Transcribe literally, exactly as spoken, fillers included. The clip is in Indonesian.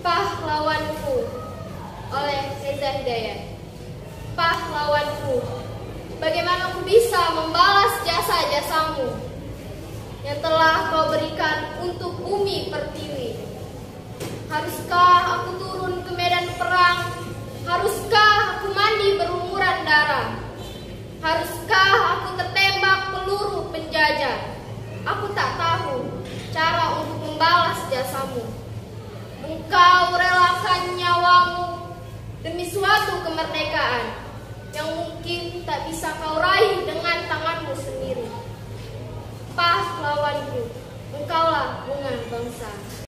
Pahlawanku oleh Reza Hidayat. Pahlawanku, bagaimana aku bisa membalas jasa-jasamu yang telah kau berikan untuk bumi pertiwi? Haruskah aku turun ke medan perang? Haruskah aku mandi berlumuran darah? Haruskah aku tertembak peluru penjajah? Aku tak tahu cara untuk membalas jasamu. Engkau relakan nyawamu demi suatu kemerdekaan yang mungkin tak bisa kau raih dengan tanganmu sendiri. Pahlawanku, engkaulah bunga bangsa.